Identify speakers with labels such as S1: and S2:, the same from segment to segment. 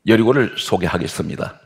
S1: 여리고를 소개하겠습니다.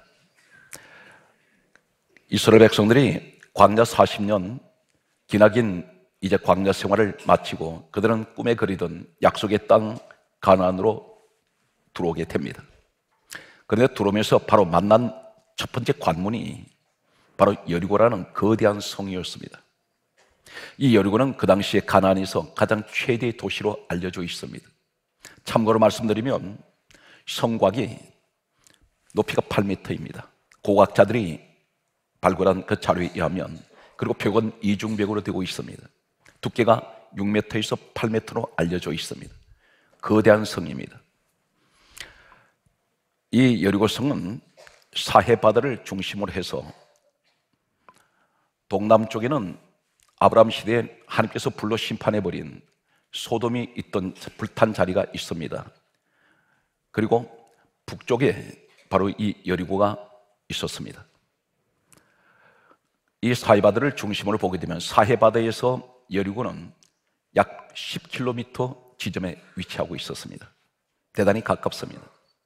S1: 이스라엘 백성들이 광야 40년 기나긴 이제 광야 생활을 마치고 그들은 꿈에 그리던 약속의 땅 가나안으로 들어오게 됩니다. 그런데 들어오면서 바로 만난 첫 번째 관문이 바로 여리고라는 거대한 성이었습니다. 이 여리고는 그 당시에 가나안에서 가장 최대의 도시로 알려져 있습니다. 참고로 말씀드리면 성곽이 높이가 8m입니다. 고고학자들이 발굴한 그 자료에 의하면, 그리고 벽은 이중벽으로 되고 있습니다. 두께가 6m에서 8m로 알려져 있습니다. 거대한 성입니다. 이 여리고성은 사해바다를 중심으로 해서 동남쪽에는 아브라함 시대에 하나님께서 불로 심판해버린 소돔이 있던 불탄 자리가 있습니다. 그리고 북쪽에 바로 이 여리고가 있었습니다. 이 사해바다를 중심으로 보게 되면 사해바다에서 여리고는 약 10km 지점에 위치하고 있었습니다. 대단히 가깝습니다.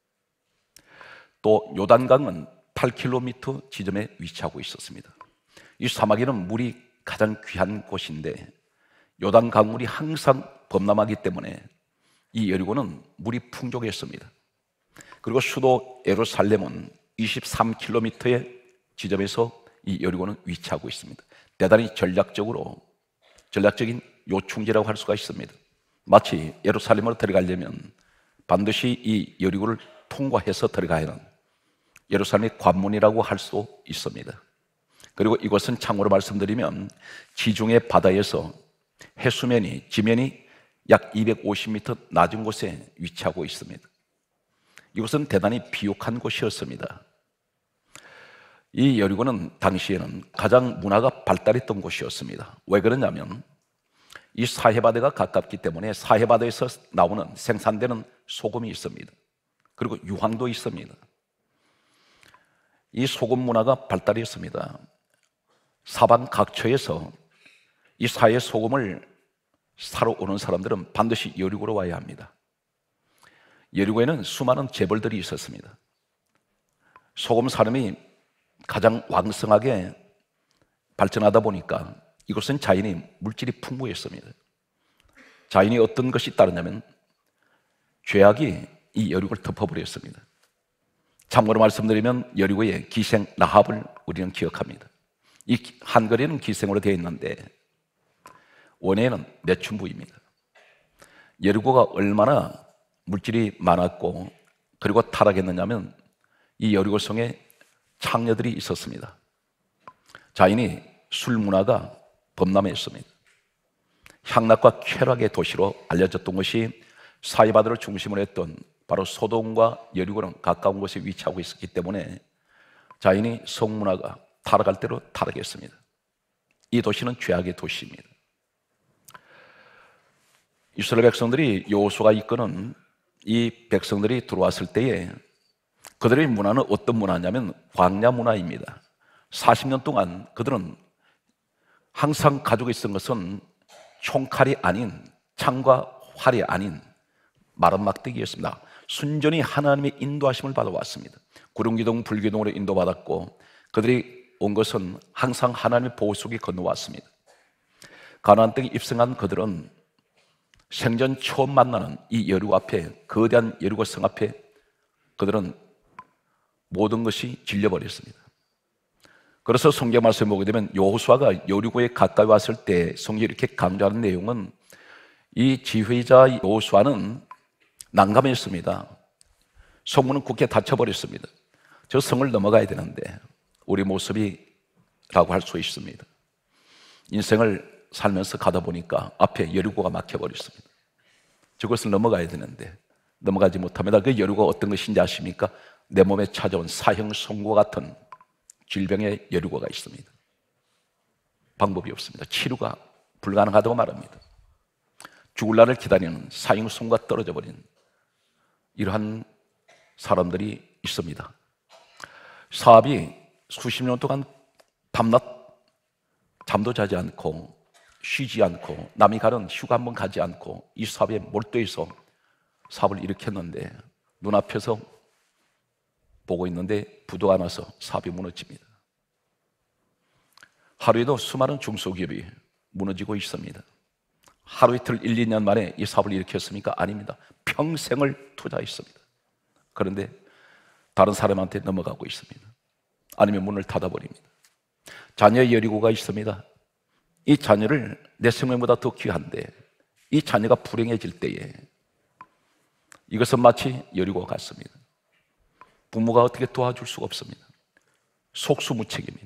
S1: 또 요단강은 8km 지점에 위치하고 있었습니다. 이 사마귀는 물이 가장 귀한 곳인데 요단 강물이 항상 범람하기 때문에 이 여리고는 물이 풍족했습니다. 그리고 수도 예루살렘은 23km의 지점에서 이 여리고는 위치하고 있습니다. 대단히 전략적인 요충지라고 할 수가 있습니다. 마치 예루살렘으로 들어가려면 반드시 이 여리고를 통과해서 들어가야 하는 예루살렘의 관문이라고 할 수도 있습니다. 그리고 이곳은 참고로 말씀드리면 지중해 바다에서 지면이 약 250m 낮은 곳에 위치하고 있습니다. 이곳은 대단히 비옥한 곳이었습니다. 이 여리고는 당시에는 가장 문화가 발달했던 곳이었습니다. 왜 그러냐면 이 사해바다가 가깝기 때문에 사해바다에서 나오는 생산되는 소금이 있습니다. 그리고 유황도 있습니다. 이 소금 문화가 발달했습니다. 사방 각처에서 이 사해 소금을 사러 오는 사람들은 반드시 여리고로 와야 합니다. 여리고에는 수많은 재벌들이 있었습니다. 소금 산업이 가장 왕성하게 발전하다 보니까 이곳은 자연이 물질이 풍부했습니다. 자연이 어떤 것이 따르냐면 죄악이 이 여리고를 덮어버렸습니다. 참고로 말씀드리면 여리고의 기생 라합을 우리는 기억합니다. 이 한글에는 기생으로 되어 있는데 원어에는 매춘부입니다. 여리고가 얼마나 물질이 많았고 그리고 타락했느냐면 이 여리고성에 창녀들이 있었습니다. 자연이 술 문화가 범람했습니다. 향락과 쾌락의 도시로 알려졌던 것이 사해바다를 중심으로 했던 바로 소돔과 여리고는 가까운 곳에 위치하고 있었기 때문에 자연이 성문화가 타락할 대로 타락했습니다. 이 도시는 죄악의 도시입니다. 이스라엘 백성들이 여호수아가 이끄는 이 백성들이 들어왔을 때에 그들의 문화는 어떤 문화냐면 광야 문화입니다. 40년 동안 그들은 항상 가지고 있었던 것은 총칼이 아닌, 창과 활이 아닌 마른 막대기였습니다. 순전히 하나님의 인도하심을 받아왔습니다. 구름기둥, 불기둥으로 인도받았고 그들이 온 것은 항상 하나님의 보호 속에 건너왔습니다. 가나안 땅에 입성한 그들은 생전 처음 만나는 이 여리고 앞에, 거대한 여리고 성 앞에 그들은 모든 것이 질려버렸습니다. 그래서 성경 말씀을 보게 되면 여호수아가 여리고에 가까이 왔을 때 성경이 이렇게 강조하는 내용은 이 지휘자 여호수아는 난감했습니다. 성문은 굳게 닫혀버렸습니다. 저 성을 넘어가야 되는데 우리 모습이라고 할 수 있습니다. 인생을 살면서 가다 보니까 앞에 여리고가 막혀버렸습니다. 저것을 넘어가야 되는데 넘어가지 못합니다. 그 여리고가 어떤 것인지 아십니까? 내 몸에 찾아온 사형선고 같은 질병의 여리고가 있습니다. 방법이 없습니다. 치료가 불가능하다고 말합니다. 죽을 날을 기다리는 사형선고가 떨어져 버린 이러한 사람들이 있습니다. 사업이 수십 년 동안 밤낮 잠도 자지 않고 쉬지 않고 남이 가는 휴가 한번 가지 않고 이 사업에 몰두해서 사업을 일으켰는데 눈앞에서 보고 있는데 부도가 나서 사업이 무너집니다. 하루에도 수많은 중소기업이 무너지고 있습니다. 하루 이틀 1, 2년 만에 이 사업을 일으켰습니까? 아닙니다. 평생을 투자했습니다. 그런데 다른 사람한테 넘어가고 있습니다. 아니면 문을 닫아버립니다. 자녀의 여리고가 있습니다. 이 자녀를 내 생명보다 더 귀한데 이 자녀가 불행해질 때에 이것은 마치 여리고 같습니다. 부모가 어떻게 도와줄 수가 없습니다. 속수무책입니다.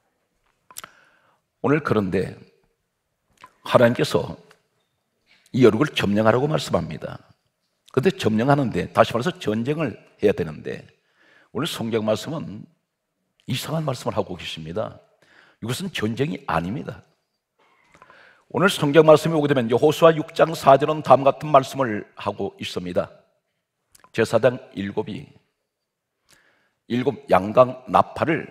S1: 오늘 그런데 하나님께서 이 여리고를 점령하라고 말씀합니다. 그런데 점령하는데, 다시 말해서 전쟁을 해야 되는데 오늘 성경 말씀은 이상한 말씀을 하고 계십니다. 이것은 전쟁이 아닙니다. 오늘 성경 말씀이 오게 되면 여호수아 6장 4절은 다음 같은 말씀을 하고 있습니다. 제사장 일곱 양강 나팔을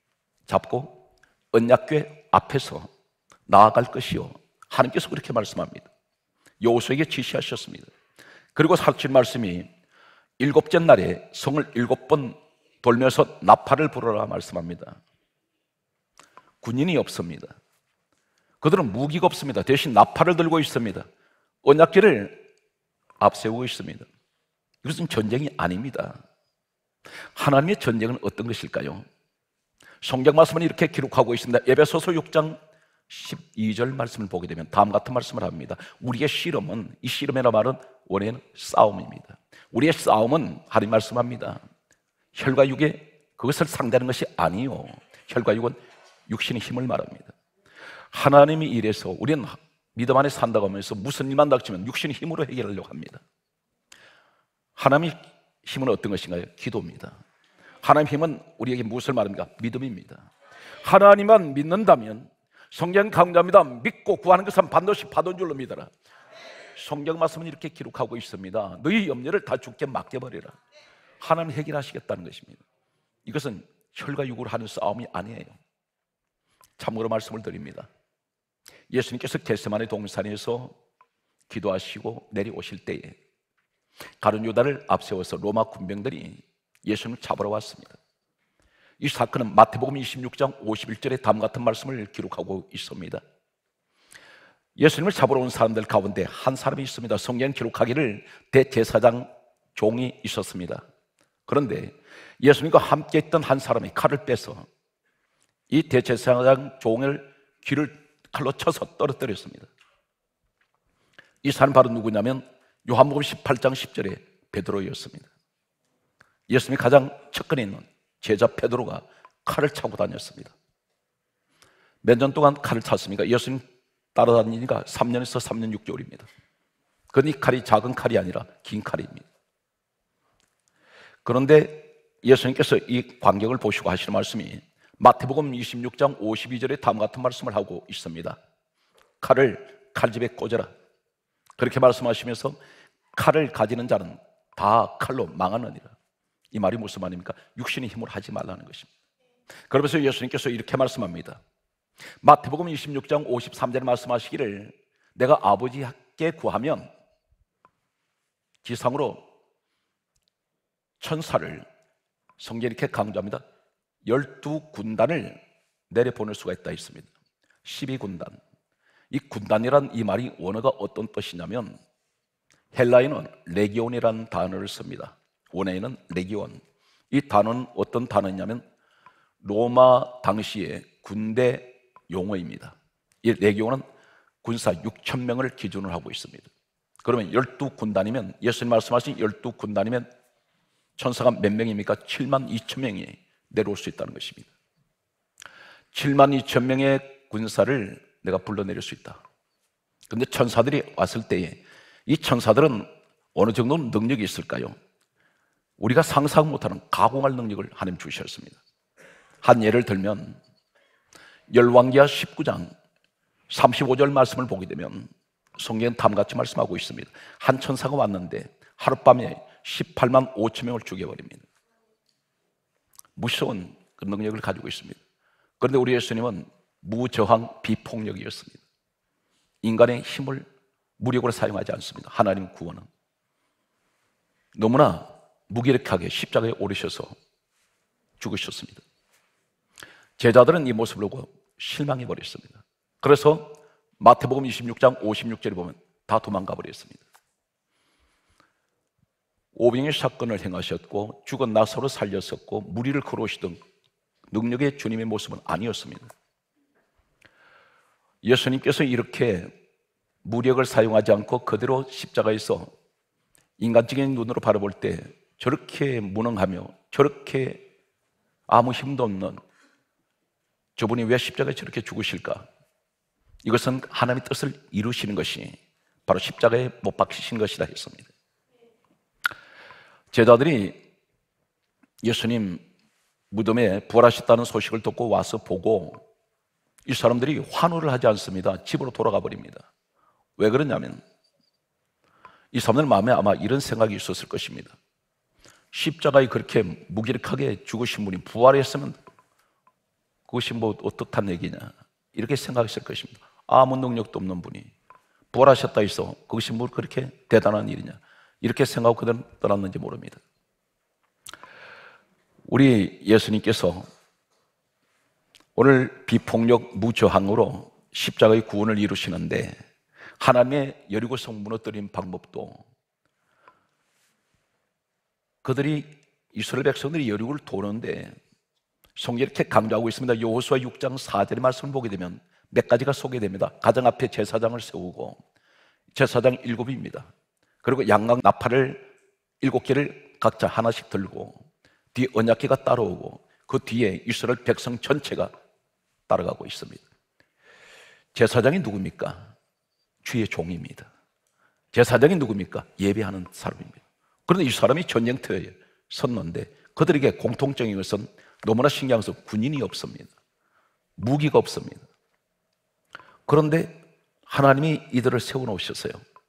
S1: 잡고 언약궤 앞에서 나아갈 것이요, 하나님께서 그렇게 말씀합니다. 여호수아에게 지시하셨습니다. 그리고 하신 말씀이 일곱째 날에 성을 7번 돌면서 나팔을 불어라 말씀합니다. 군인이 없습니다. 그들은 무기가 없습니다. 대신 나팔을 들고 있습니다. 언약궤를 앞세우고 있습니다. 이것은 전쟁이 아닙니다. 하나님의 전쟁은 어떤 것일까요? 성경 말씀은 이렇게 기록하고 있습니다. 에베소서 6장 12절 말씀을 보게 되면 다음 같은 말씀을 합니다. 우리의 씨름은, 이 씨름이라는 말은 원래는 싸움입니다. 우리의 싸움은, 하나님 말씀합니다, 혈과 육의 그것을 상대하는 것이 아니요, 혈과 육은 육신의 힘을 말합니다. 하나님이 이래서 우리는 믿음 안에 산다고 하면서 무슨 일만 닥치면 육신의 힘으로 해결하려고 합니다. 하나님의 힘은 어떤 것인가요? 기도입니다. 하나님의 힘은 우리에게 무엇을 말합니까? 믿음입니다. 하나님만 믿는다면, 성경 강조합니다, 믿고 구하는 것은 반드시 받은 줄로 믿어라. 성경 말씀은 이렇게 기록하고 있습니다. 너희 염려를 다 주께 맡겨버리라. 하나님 해결하시겠다는 것입니다. 이것은 혈과 육으로 하는 싸움이 아니에요. 참고로 말씀을 드립니다. 예수님께서 겟세마네 동산에서 기도하시고 내려오실 때에 가룟 유다를 앞세워서 로마 군병들이 예수님을 잡으러 왔습니다. 이 사건은 마태복음 26장 51절에 다음 같은 말씀을 기록하고 있습니다. 예수님을 잡으러 온 사람들 가운데 한 사람이 있습니다. 성경 기록하기를 대제사장 종이 있었습니다. 그런데 예수님과 함께 있던 한 사람이 칼을 빼서 이 대제사장 종을 귀를 칼로 쳐서 떨어뜨렸습니다. 이 사람 바로 누구냐면 요한복음 18장 10절에 베드로였습니다. 예수님이 가장 측근에 있는 제자 베드로가 칼을 차고 다녔습니다. 몇 년 동안 칼을 찼습니까? 예수님 따라다니니까 3년에서 3년 6개월입니다. 그런데 이 칼이 작은 칼이 아니라 긴 칼입니다. 그런데 예수님께서 이 광경을 보시고 하시는 말씀이 마태복음 26장 52절에 다음 같은 말씀을 하고 있습니다. 칼을 칼집에 꽂아라. 그렇게 말씀하시면서 칼을 가지는 자는 다 칼로 망하느니라. 이 말이 무슨 말입니까? 육신의 힘으로 하지 말라는 것입니다. 그러면서 예수님께서 이렇게 말씀합니다. 마태복음 26장 53절에 말씀하시기를 내가 아버지께 구하면 지상으로 천사를, 성경이 이렇게 강조합니다, 12군단을 내려보낼 수가 있다 했습니다. 12군단. 이 군단이란 이 말이 원어가 어떤 뜻이냐면 헬라어는 레기온이라는 단어를 씁니다. 원어에는 레기온. 이 단어는 어떤 단어냐면 로마 당시의 군대 용어입니다. 이 레기온은 군사 6,000명을 기준으로 하고 있습니다. 그러면 12군단이면, 예수님 말씀하신 12군단이면 천사가 몇 명입니까? 72,000명이 내려올 수 있다는 것입니다. 72,000명의 군사를 내가 불러내릴 수 있다. 그런데 천사들이 왔을 때에 이 천사들은 어느 정도 능력이 있을까요? 우리가 상상 못하는 가공할 능력을 하나님 주셨습니다. 한 예를 들면 열왕기하 19장 35절 말씀을 보게 되면 성경은 다음같이 말씀하고 있습니다. 한 천사가 왔는데 하룻밤에 18만 5천 명을 죽여버립니다. 무서운 그 능력을 가지고 있습니다. 그런데 우리 예수님은 무저항 비폭력이었습니다. 인간의 힘을 무력으로 사용하지 않습니다. 하나님 구원은 너무나 무기력하게 십자가에 오르셔서 죽으셨습니다. 제자들은 이 모습을 보고 실망해 버렸습니다. 그래서 마태복음 26장 56절에 보면 다 도망가 버렸습니다. 오병의 사건을 행하셨고 죽은 나사로 살렸었고 무리를 걸어오시던 능력의 주님의 모습은 아니었습니다. 예수님께서 이렇게 무력을 사용하지 않고 그대로 십자가에서 인간적인 눈으로 바라볼 때 저렇게 무능하며 저렇게 아무 힘도 없는 저분이 왜 십자가에 저렇게 죽으실까? 이것은 하나님의 뜻을 이루시는 것이 바로 십자가에 못 박히신 것이다 했습니다. 제자들이 예수님 무덤에 부활하셨다는 소식을 듣고 와서 보고 이 사람들이 환호를 하지 않습니다. 집으로 돌아가 버립니다. 왜 그러냐면 이 사람들 마음에 아마 이런 생각이 있었을 것입니다. 십자가에 그렇게 무기력하게 죽으신 분이 부활했으면 그것이 뭐 어떻단 얘기냐 이렇게 생각했을 것입니다. 아무 능력도 없는 분이 부활하셨다 해서 그것이 뭐 그렇게 대단한 일이냐 이렇게 생각하고 그들은 떠났는지 모릅니다. 우리 예수님께서 오늘 비폭력 무저항으로 십자가의 구원을 이루시는데 하나님의 여리고성 무너뜨린 방법도 그들이 이스라엘 백성들이 여리고를 도는데 성경이 이렇게 강조하고 있습니다. 여호수아 6장 4절의 말씀을 보게 되면 몇 가지가 소개됩니다. 가장 앞에 제사장을 세우고 제사장 7입니다. 그리고 양각 나팔을 7개를 각자 하나씩 들고 뒤에 언약궤가 따라오고 그 뒤에 이스라엘 백성 전체가 따라가고 있습니다. 제사장이 누굽니까? 주의 종입니다. 제사장이 누굽니까? 예배하는 사람입니다. 그런데 이 사람이 전쟁터에 섰는데 그들에게 공통적인 것은 너무나 신기한 것은 군인이 없습니다. 무기가 없습니다. 그런데 하나님이 이들을 세워놓으셨어요.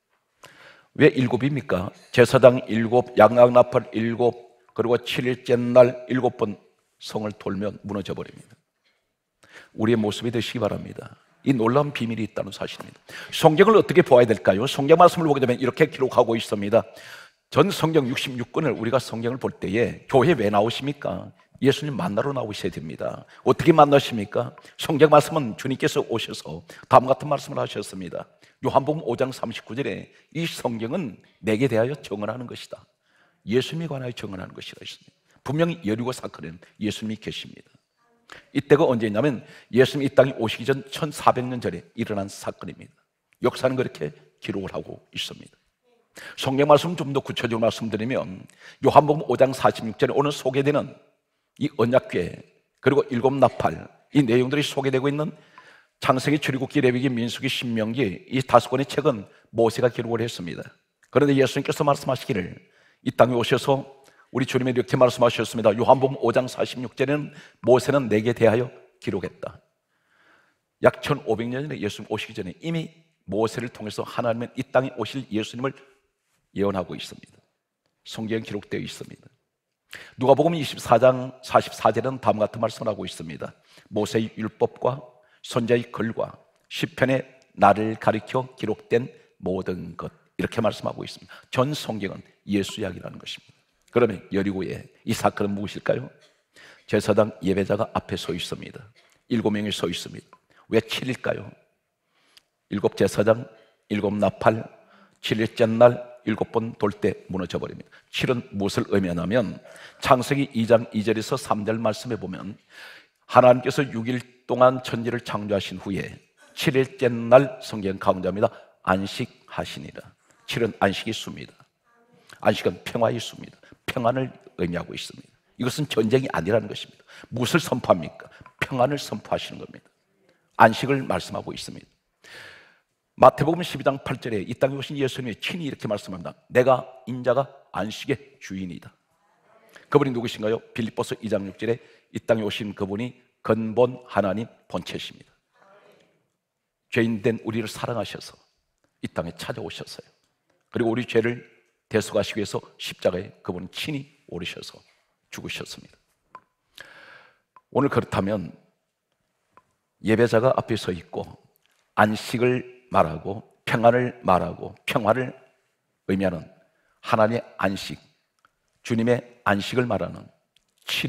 S1: 왜 7입니까? 제사장 7, 양각나팔 7, 그리고 7일째 날 7번 성을 돌면 무너져 버립니다. 우리의 모습이 되시기 바랍니다. 이 놀라운 비밀이 있다는 사실입니다. 성경을 어떻게 보아야 될까요? 성경 말씀을 보게 되면 이렇게 기록하고 있습니다. 전 성경 66권을 우리가 성경을 볼 때에 교회 왜 나오십니까? 예수님 만나러 나오셔야 됩니다. 어떻게 만나십니까? 성경 말씀은 주님께서 오셔서 다음 같은 말씀을 하셨습니다. 요한복음 5장 39절에 이 성경은 내게 대하여 증언하는 것이다. 예수님에 관하여 증언하는 것이라 했습니다. 분명히 여리고 사건에는 예수님이 계십니다. 이때가 언제냐면 예수님이 이 땅에 오시기 전 1400년 전에 일어난 사건입니다. 역사는 그렇게 기록을 하고 있습니다. 성경 말씀 좀 더 구체적으로 말씀드리면 요한복음 5장 46절에 오늘 소개되는 이 언약궤 그리고 7나팔 이 내용들이 소개되고 있는 창세기, 출애굽기, 레위기, 민수기, 신명기 이 5권의 책은 모세가 기록을 했습니다. 그런데 예수님께서 말씀하시기를 이 땅에 오셔서 우리 주님이 이렇게 말씀하셨습니다. 요한복음 5장 46절에는 모세는 내게 대하여 기록했다. 약 1500년 전에 예수님 오시기 전에 이미 모세를 통해서 하나님은 이 땅에 오실 예수님을 예언하고 있습니다. 성경에 기록되어 있습니다. 누가복음 24장 44절은 다음 같은 말씀을 하고 있습니다. 모세의 율법과 선지자의 글과 시편의 나를 가리켜 기록된 모든 것 이렇게 말씀하고 있습니다. 전 성경은 예수 이야기라는 것입니다. 그러면 여리고의 이 사건은 무엇일까요? 제사장 예배자가 앞에 서 있습니다. 7명이 서 있습니다. 왜 7일까요? 7제사장, 7나팔, 7일째 날 7번 돌 때 무너져 버립니다. 7은 무엇을 의미하냐면 창세기 2장 2절에서 3절 말씀에 보면 하나님께서 6일 동안 천지를 창조하신 후에 7일째 날 성경 강조합니다. 안식하시니라. 7은 안식이 수입니다. 안식은 평화의 수입니다. 평안을 의미하고 있습니다. 이것은 전쟁이 아니라는 것입니다. 무엇을 선포합니까? 평안을 선포하시는 겁니다. 안식을 말씀하고 있습니다. 마태복음 12장 8절에 이 땅에 오신 예수님이 친히 이렇게 말씀합니다. 내가 인자가 안식의 주인이다. 그분이 누구신가요? 빌립보서 2장 6절에 이 땅에 오신 그분이 근본 하나님 본체십니다. 죄인된 우리를 사랑하셔서 이 땅에 찾아오셨어요. 그리고 우리 죄를 대속하시기 위해서 십자가에 그분은 친히 오르셔서 죽으셨습니다. 오늘 그렇다면 예배자가 앞에 서 있고 안식을 말하고 평안을 말하고 평화를 의미하는 하나님의 안식, 주님의 안식을 말하는 7의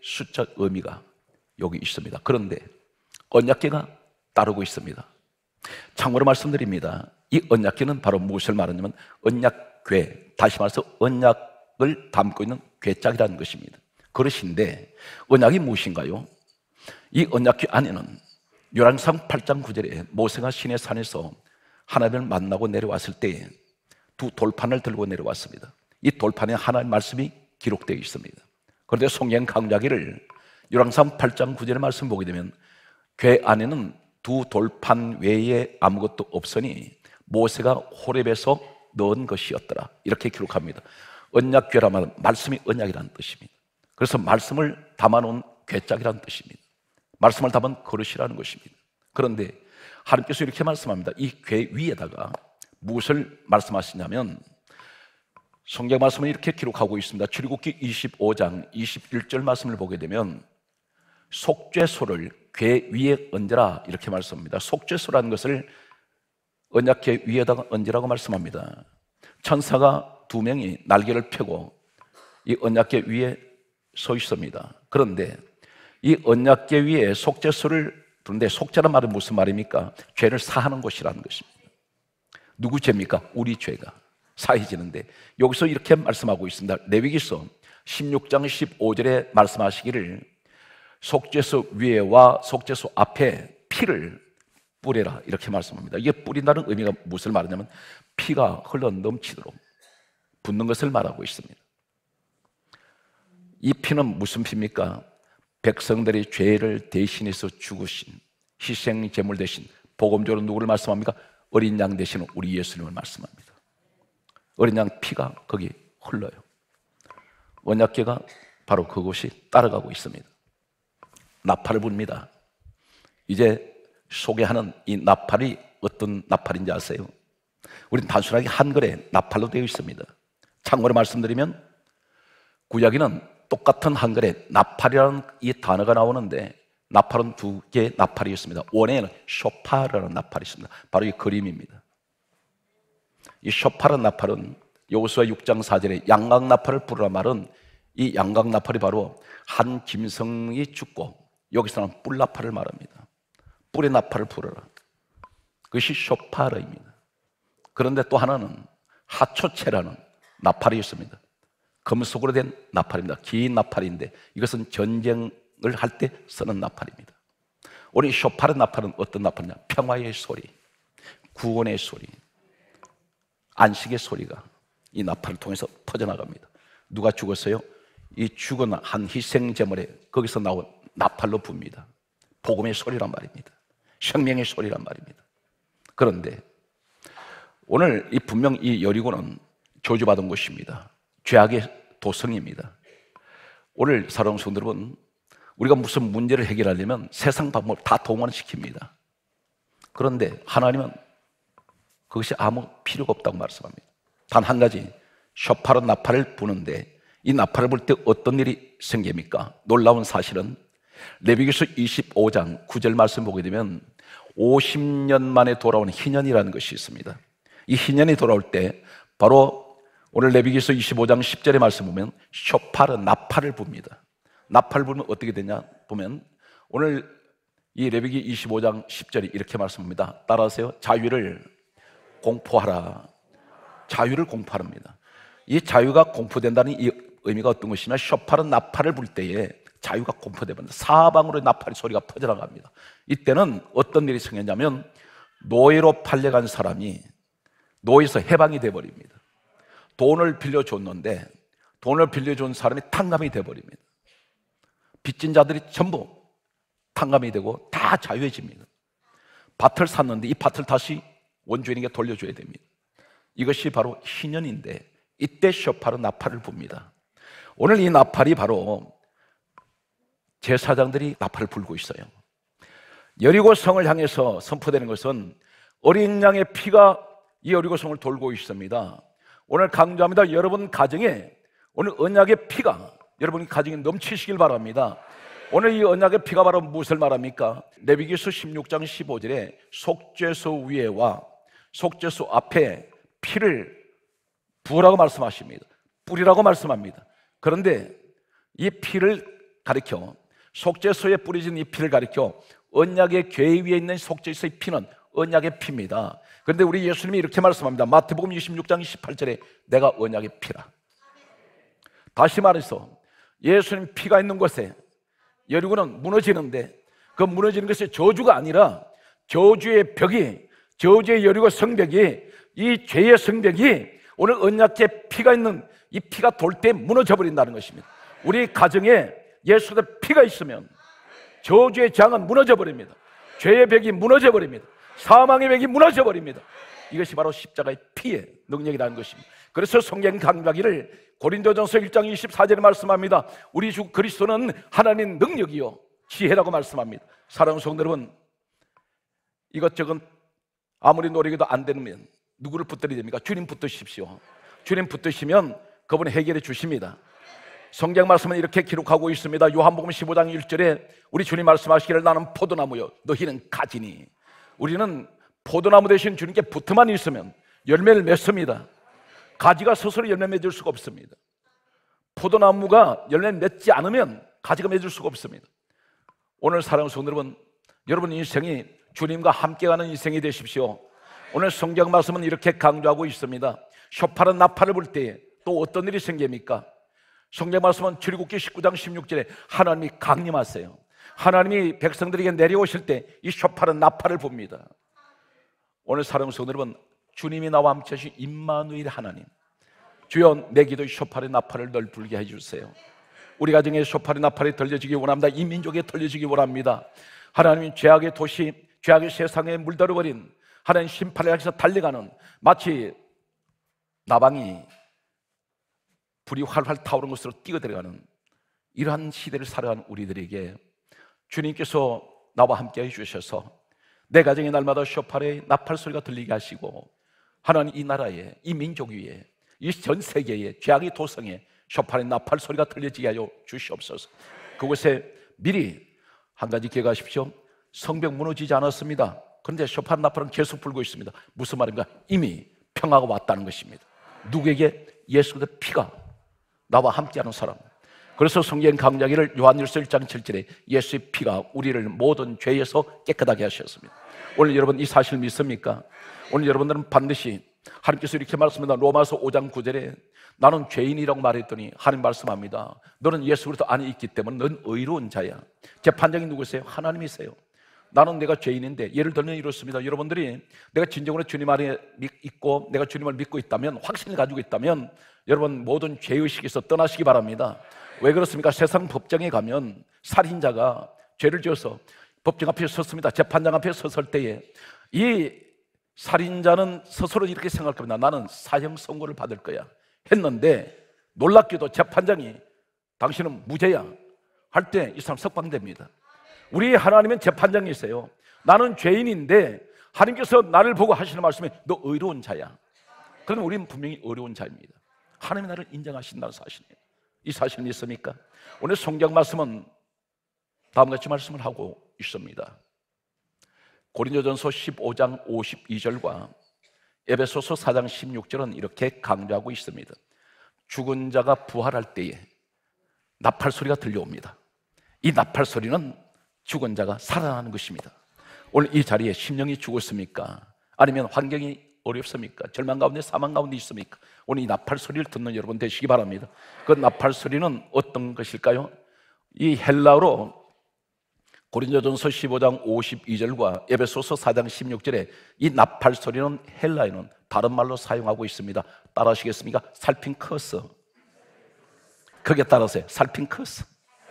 S1: 숫자 의미가 여기 있습니다. 그런데 언약궤가 따르고 있습니다. 참고로 말씀드립니다. 이 언약궤는 바로 무엇을 말하냐면 언약궤, 다시 말해서 언약을 담고 있는 궤짝이라는 것입니다. 그릇인데 언약이 무엇인가요? 이 언약궤 안에는 열왕기상 8장 9절에 모세가 시내 산에서 하나님을 만나고 내려왔을 때 두 돌판을 들고 내려왔습니다. 이 돌판에 하나님의 말씀이 기록되어 있습니다. 그런데 성경 강좌기를 열왕기상 8장 9절의 말씀 보게 되면 궤 안에는 두 돌판 외에 아무것도 없으니 모세가 호렙에서 넣은 것이었더라, 이렇게 기록합니다. 언약궤라면 말씀이 언약이라는 뜻입니다. 그래서 말씀을 담아놓은 궤짝이라는 뜻입니다. 말씀을 담은 그릇이라는 것입니다. 그런데 하나님께서 이렇게 말씀합니다. 이 궤 위에다가 무엇을 말씀하시냐면 성경 말씀을 이렇게 기록하고 있습니다. 출애굽기 25장 21절 말씀을 보게 되면 속죄소를 궤 위에 얹으라, 이렇게 말씀합니다. 속죄소라는 것을 언약궤 위에다가 얹으라고 말씀합니다. 천사가 두 명이 날개를 펴고 이 언약궤 위에 서 있습니다. 그런데 이 언약궤 위에 속죄소를 두는데, 속죄란 말은 무슨 말입니까? 죄를 사하는 것이라는 것입니다. 누구 죄입니까? 우리 죄가 사해지는데, 여기서 이렇게 말씀하고 있습니다. 레위기서 16장 15절에 말씀하시기를 속죄소 위에와 속죄소 앞에 피를 뿌려라, 이렇게 말씀합니다. 이게 뿌린다는 의미가 무엇을 말하냐면 피가 흘러 넘치도록 붓는 것을 말하고 있습니다. 이 피는 무슨 피입니까? 백성들의 죄를 대신해서 죽으신 희생 제물 대신, 복음적으로 누구를 말씀합니까? 어린 양 대신 우리 예수님을 말씀합니다. 어린 양 피가 거기 흘러요. 언약궤가 바로 그곳이 따라가고 있습니다. 나팔을 붑니다. 이제 소개하는 이 나팔이 어떤 나팔인지 아세요? 우리는 단순하게 한글에 나팔로 되어 있습니다. 참고로 말씀드리면 구약에는 똑같은 한글에 나팔이라는 이 단어가 나오는데 나팔은 두 개의 나팔이 있습니다. 원에는 쇼파라는 나팔이 있습니다. 바로 이 그림입니다. 이 쇼파라는 나팔은 여호수아 6장 4절에 양각나팔을 부르라 말은, 이 양각나팔이 바로 한 짐승이 죽고 여기서는 뿔나팔을 말합니다. 뿔의 나팔을 부르라, 그것이 쇼파르입니다. 그런데 또 하나는 하초체라는 나팔이 있습니다. 금속으로 된 나팔입니다. 긴 나팔인데 이것은 전쟁을 할 때 쓰는 나팔입니다. 우리 쇼파르 나팔은 어떤 나팔이냐? 평화의 소리, 구원의 소리, 안식의 소리가 이 나팔을 통해서 퍼져나갑니다. 누가 죽었어요? 이 죽은 한 희생제물에 거기서 나온 나팔로 붑니다. 복음의 소리란 말입니다. 생명의 소리란 말입니다. 그런데 오늘 이 분명 이 여리고는 저주받은 곳입니다. 죄악의 도성입니다. 오늘 사랑하는 성도 여러분, 우리가 무슨 문제를 해결하려면 세상 방법을 다 동원시킵니다. 그런데 하나님은 그것이 아무 필요가 없다고 말씀합니다. 단 한 가지, 쇼파로 나팔을 부는데 이 나팔을 불 때 어떤 일이 생깁니까? 놀라운 사실은 레위기서 25장 9절 말씀 보게 되면 50년 만에 돌아온 희년이라는 것이 있습니다. 이 희년이 돌아올 때 바로 오늘 레위기서 25장 10절의 말씀 보면 쇼파르 나팔을 붑니다. 나팔을 부면 어떻게 되냐 보면 오늘 이 레위기 25장 10절이 이렇게 말씀합니다. 따라하세요. 자유를 공포하라. 자유를 공포합니다. 이 자유가 공포된다는 이 의미가 어떤 것이냐, 쇼파르 나팔을 불 때에 자유가 공포됩니다. 사방으로 나팔의 소리가 퍼져나갑니다. 이때는 어떤 일이 생겼냐면 노예로 팔려간 사람이 노예에서 해방이 돼버립니다. 돈을 빌려줬는데 돈을 빌려준 사람이 탕감이 돼버립니다. 빚진 자들이 전부 탕감이 되고 다 자유해집니다. 밭을 샀는데 이 밭을 다시 원주인에게 돌려줘야 됩니다. 이것이 바로 희년인데 이때 쇼파르 나팔을 붑니다. 오늘 이 나팔이 바로 제사장들이 나팔을 불고 있어요. 여리고 성을 향해서 선포되는 것은 어린 양의 피가 이 여리고 성을 돌고 있습니다. 오늘 강조합니다. 여러분 가정에 오늘 언약의 피가 여러분 가정에 넘치시길 바랍니다. 오늘 이 언약의 피가 바로 무엇을 말합니까? 레위기서 16장 15절에 속죄소 위에와 속죄소 앞에 피를 부으라고 말씀하십니다. 뿌리라고 말씀합니다. 그런데 이 피를 가리켜 속죄소에 뿌려진 이 피를 가리켜 언약의 궤 위에 있는 속죄소의 피는 언약의 피입니다. 그런데 우리 예수님이 이렇게 말씀합니다. 마태복음 26장 18절에 내가 언약의 피라. 다시 말해서 예수님 피가 있는 곳에 여리고는 무너지는데 그 무너지는 것이 저주가 아니라 저주의 벽이, 저주의 여리고 성벽이, 이 죄의 성벽이 오늘 언약의 피가 있는 이 피가 돌 때 무너져 버린다는 것입니다. 우리 가정에 예수의 피가 있으면 저주의 장은 무너져 버립니다. 죄의 벽이 무너져 버립니다. 사망의 벽이 무너져 버립니다. 이것이 바로 십자가의 피의 능력이라는 것입니다. 그래서 성경 강조하기를 고린도전서 1장 24절에 말씀합니다. 우리 주 그리스도는 하나님 능력이요 지혜라고 말씀합니다. 사랑하는 성도 여러분, 이것저것 아무리 노력해도 안 되면 누구를 붙들어야 됩니까? 주님 붙드십시오. 주님 붙드시면 그분이 해결해 주십니다. 성경 말씀은 이렇게 기록하고 있습니다. 요한복음 15장 1절에 우리 주님 말씀하시기를 나는 포도나무요 너희는 가지니. 우리는 포도나무 대신 주님께 붙어만 있으면 열매를 맺습니다. 가지가 스스로 열매 맺을 수가 없습니다. 포도나무가 열매 맺지 않으면 가지가 맺을 수가 없습니다. 오늘 사랑하는 성도 여러분, 여러분 인생이 주님과 함께 가는 인생이 되십시오. 오늘 성경 말씀은 이렇게 강조하고 있습니다. 쇼파른 나팔을 불 때에 또 어떤 일이 생깁니까? 성경 말씀은 출애굽기 19장 16절에 하나님이 강림하세요. 하나님이 백성들에게 내려오실 때 이 쇼파른 나팔을 봅니다. 오늘 사랑하는 성도 여러분, 주님이 나와 함께 하신 임마누엘 하나님, 주여 내 기도의 쇼파른 나팔을 널 불게 해주세요. 우리 가정에 쇼파른 나팔이 들려지기 원합니다. 이 민족에 들려지기 원합니다. 하나님이 죄악의 도시, 죄악의 세상에 물들어버린 하나님 심판을 향해서 달려가는 마치 나방이 불이 활활 타오르는 곳으로 뛰어들어가는 이러한 시대를 살아가는 우리들에게 주님께서 나와 함께 해주셔서 내 가정의 날마다 쇼파의 나팔 소리가 들리게 하시고 하나님 이 나라에, 이 민족 위에, 이 전 세계에, 죄악의 도성에 쇼파의 나팔 소리가 들려지게 하여 주시옵소서. 그곳에 미리 한 가지 기억하십시오. 성벽 무너지지 않았습니다. 그런데 쇼파 나팔은 계속 불고 있습니다. 무슨 말입니까? 이미 평화가 왔다는 것입니다. 누구에게? 예수 그리스도의 피가 나와 함께하는 사람. 그래서 성경 강조하기를 요한일서 1장 7절에 예수의 피가 우리를 모든 죄에서 깨끗하게 하셨습니다. 오늘 여러분 이 사실 믿습니까? 오늘 여러분들은 반드시 하나님께서 이렇게 말씀합니다. 로마서 5장 9절에 나는 죄인이라고 말했더니 하나님 말씀합니다. 너는 예수 그리스도 안에 있기 때문에 넌 의로운 자야. 재판장이 누구세요? 하나님이세요. 나는 내가 죄인인데, 예를 들면 이렇습니다. 여러분들이 내가 진정으로 주님 안에 있고 내가 주님을 믿고 있다면, 확신을 가지고 있다면 여러분 모든 죄의식에서 떠나시기 바랍니다. 왜 그렇습니까? 세상 법정에 가면 살인자가 죄를 지어서 법정 앞에 섰습니다. 재판장 앞에 섰을 때에 이 살인자는 스스로 이렇게 생각할 겁니다. 나는 사형 선고를 받을 거야 했는데 놀랍게도 재판장이 당신은 무죄야 할 때 이 사람 석방됩니다. 우리 하나님은 재판장이세요. 나는 죄인인데 하나님께서 나를 보고 하시는 말씀이 너 의로운 자야. 그러면 우리는 분명히 의로운 자입니다. 하나님이 나를 인정하신다는 사실이에요. 이 사실 믿습니까? 오늘 성경 말씀은 다음같이 말씀을 하고 있습니다. 고린도전서 15장 52절과 에베소서 4장 16절은 이렇게 강조하고 있습니다. 죽은 자가 부활할 때에 나팔 소리가 들려옵니다. 이 나팔 소리는 죽은 자가 살아나는 것입니다. 오늘 이 자리에 심령이 죽었습니까? 아니면 환경이 어렵습니까? 절망 가운데 사망 가운데 있습니까? 오늘 이 나팔 소리를 듣는 여러분 되시기 바랍니다. 그 나팔 소리는 어떤 것일까요? 이 헬라어로 고린도전서 15장 52절과 에베소서 4장 16절에 이 나팔 소리는 헬라어는 다른 말로 사용하고 있습니다. 따라하시겠습니까? 살핑커스. 거기에 따라서요. 살핑커스.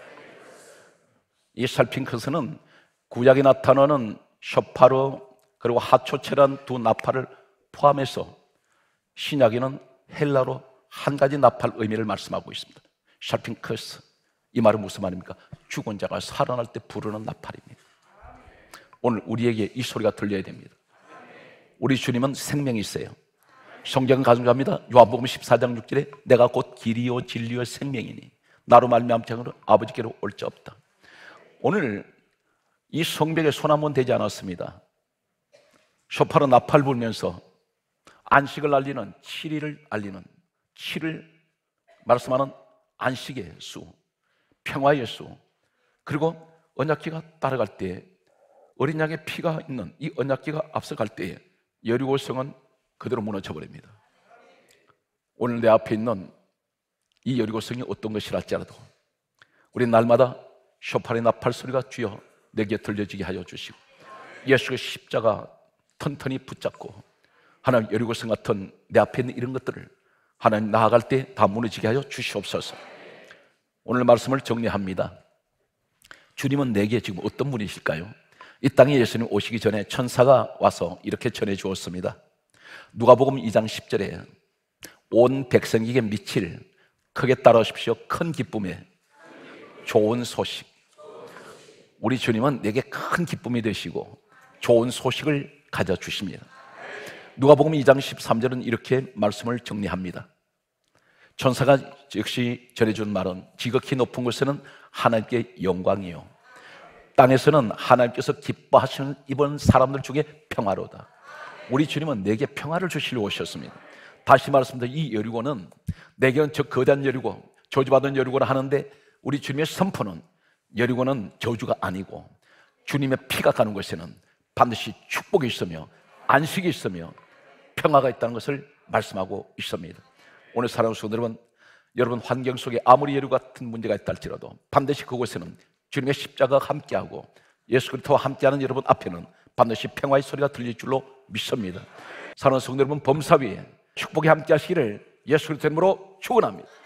S1: 이 살핑커스는 구약에 나타나는 쇼파르 그리고 하초체란 두 나팔을 포함해서 신약에는 헬라로 한 가지 나팔 의미를 말씀하고 있습니다. 살핑커스. 이 말은 무슨 말입니까? 죽은 자가 살아날 때 부르는 나팔입니다. 오늘 우리에게 이 소리가 들려야 됩니다. 우리 주님은 생명이세요. 성경은 가정합니다. 요한복음 14장 6절에 내가 곧 길이요 진리요 생명이니 나로 말미암지 않으면 아버지께로 올 자 없다. 오늘 이 성벽에 손 한 번 대지 않았습니다. 쇼파로 나팔 불면서 안식을 알리는 7일을 알리는 7일 말씀하는 안식의 수, 평화의 예수, 그리고 언약궤가 따라갈 때 어린 양의 피가 있는 이 언약궤가 앞서갈 때에 여리고성은 그대로 무너져 버립니다. 오늘 내 앞에 있는 이 여리고성이 어떤 것이라 할지라도 우리 날마다 쇼파리 나팔 소리가 주여 내게 들려지게 하여 주시고, 예수의 십자가 튼튼히 붙잡고 하나님 여리고성 같은 내 앞에 있는 이런 것들을 하나님 나아갈 때 다 무너지게 하여 주시옵소서. 오늘 말씀을 정리합니다. 주님은 내게 지금 어떤 분이실까요? 이 땅에 예수님 오시기 전에 천사가 와서 이렇게 전해 주었습니다. 누가복음 2장 10절에 온 백성에게 미칠 크게 따라오십시오 큰 기쁨에 좋은 소식. 우리 주님은 내게 큰 기쁨이 되시고 좋은 소식을 가져주십니다. 누가복음 2장 13절은 이렇게 말씀을 정리합니다. 천사가 역시 전해준 말은 지극히 높은 곳에는 하나님께 영광이요, 땅에서는 하나님께서 기뻐하시는 이번 사람들 중에 평화로다. 우리 주님은 내게 평화를 주시려고 오셨습니다. 다시 말씀드립니다. 이 여리고는 내게는 저 거대한 여리고, 저주받은 여리고를 하는데 우리 주님의 선포는 여리고는 저주가 아니고 주님의 피가 가는 곳에는 반드시 축복이 있으며 안식이 있으며 평화가 있다는 것을 말씀하고 있습니다. 오늘 사랑하는 성도 여러분 환경 속에 아무리 여리고 같은 문제가 있다 할지라도 반드시 그곳에는 주님의 십자가가 함께하고 예수 그리스도와 함께하는 여러분 앞에는 반드시 평화의 소리가 들릴 줄로 믿습니다. 사랑하는 성도 여러분, 범사 위에 축복이 함께하시기를 예수 그리스도 이름으로 축원합니다.